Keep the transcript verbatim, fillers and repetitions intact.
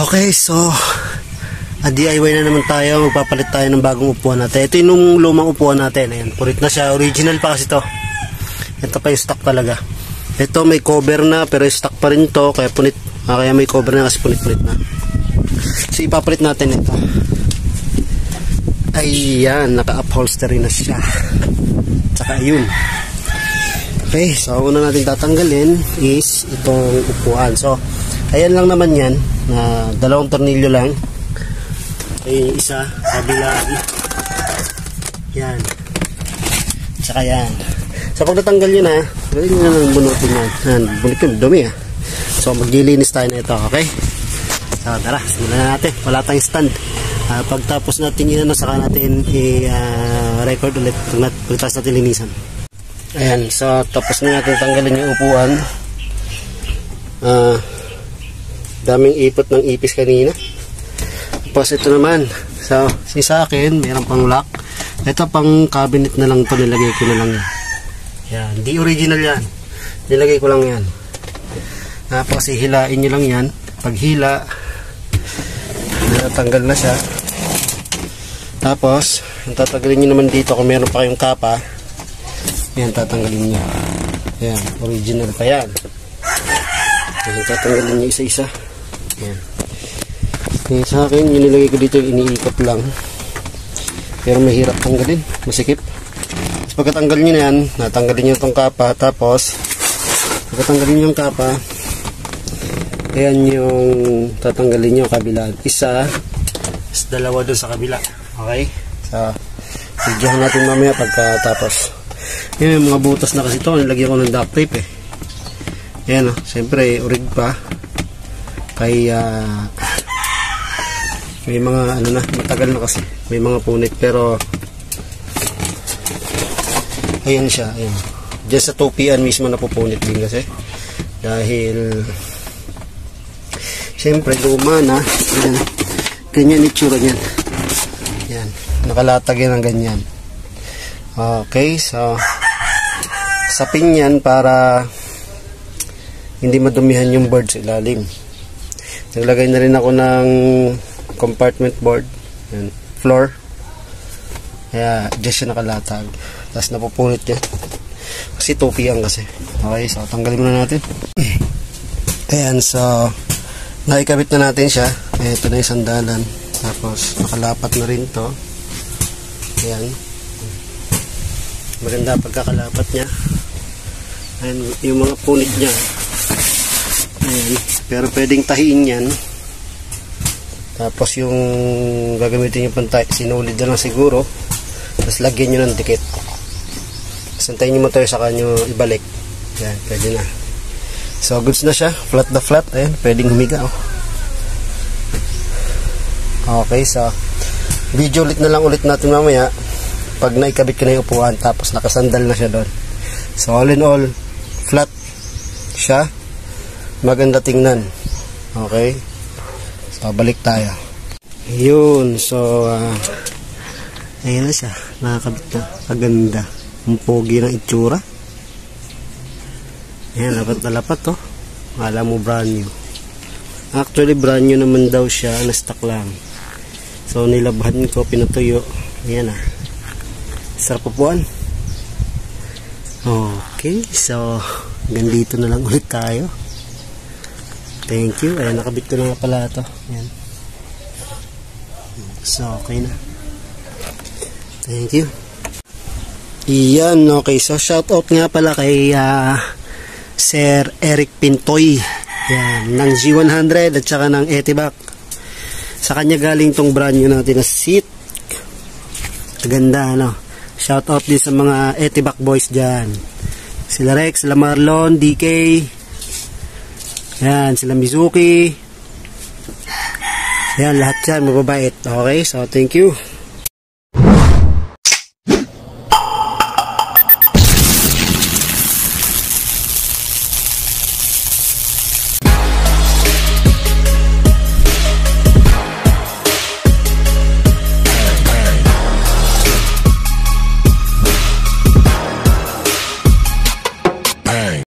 Okay, so a D I Y na naman tayo. Magpapalit tayo ng bagong upuan natin. Ito yung lumang upuan natin. Ayan, purit na siya. Original pa kasi to. Ito pa yung stock talaga. Ito may cover na pero stock pa rin to. Kaya punit. Ah, kaya may cover na kasi punit-punit na. So ipapalit natin ito. Ayan, naka-upholstery na siya. Tsaka yun. Okay, so una natin tatanggalin is itong upuan. So ayan lang naman yan, na dalawang tornilyo lang. Ayun yung isa, kabilaan. Yan. Tsaka yan. So pag natanggal yun ha, gawin nyo na ng bunutin yan. Yan, bunot yun, dumi ha. So maglilinis tayo na ito, okay? So tara, simulan na natin. Wala tayong stand. Uh, pagtapos natin yun, saka natin i-record uh, ulit pagtapos natin linisan. Ayan, so tapos na natin tanggalin yung upuan. Ah... Uh, daming ipot ng ipis kanina. Tapos ito naman, so si sa akin mayroon pang lock. Ito pang cabinet na lang to, nilagay ko na lang yan. Yan, di original yan, nilagay ko lang yan. Tapos hihilain nyo lang yan. Pag hila, natanggal na siya. Tapos tatanggalin nyo naman dito kung meron pa kayong kapa. Yan, tatanggalin nyo. Yan, original pa yan. Yan, tatanggalin nyo isa-isa. Yan. Eh, sa akin, yung nilagay ko dito, iniikot lang. Pero mahirap tanggalin, masikip. Tapos pagkatanggal nyo na yan, natanggalin nyo itong kapa. Tapos, pagkatanggalin nyo yung kapa, ayan yung tatanggalin nyo kabila. Isa, is dalawa dun sa kabila. Okay? So, videohan natin mamaya pagkatapos. Yan, yung mga butas na kasi ito, nilagyan ko ng duct tape eh. Yan o, siyempre, urig pa. Kaya may mga ano na, matagal na kasi, may mga punit, pero ayan siya, ayan. Diyan sa tupian mismo napupunit din kasi dahil siyempre luma na. Ayan, ganyan itsura niyan. Ayan, nakalatag yan ng ganyan. Okay, so sapin yan para hindi madumihan yung board sa ilalim. Naglagay na rin ako ng compartment board, yan, floor. Kaya dyan siya nakalatag. Tapos napupunit niya kasi tupian kasi. Okay, so tanggalin muna natin. Ayan, so naikabit na natin siya. Ito na yung sandalan. Tapos nakalapat na rin to. Ayan, maganda pagkakalapat niya. Ayan, yung mga punit niya. Ayan. Pero pwedeng tahiin yan. Tapos yung gagamitin yung pantay, sinulid na lang siguro. Tapos lagyan nyo ng dikit. Santayin nyo mo tayo sa kanyo ibalik. Ayan, pwede na. So goods na siya, flat na flat. Ayan, pwedeng humiga oh. Okay, so video ulit na lang ulit natin mamaya pag naikabit ko na yung upuan, tapos nakasandal na siya doon. So all in all, flat siya, maganda tingnan. Okay, so balik tayo. Yun, so uh, ayun na siya, nakakabit na, kaganda, ang pogi ng itsura. Ayan, lapat na lapat oh. Alam mo brand new. Actually brand new naman daw siya, na-stock lang. So nilabhan ko, pinatuyo. Ayan ah, sarap upuan. Okay, so gandito na lang ulit tayo. Thank you. Ayan, nakabit ko na nga pala ito. Ayan. So, okay na. Thank you. Iyan, okay. So, shout out nga pala kay uh, Sir Eric Pintoy. Ayan, ng G one hundred at saka ng Etibac. Sa kanya galing tong brand new natin na seat. Ganda, ano. Shout out din sa mga Etibac boys dyan. Sila Rex, sila Marlon, D K. Yan, sila Mizuki. Yan, lahat yan, mababait. Okay, so thank you.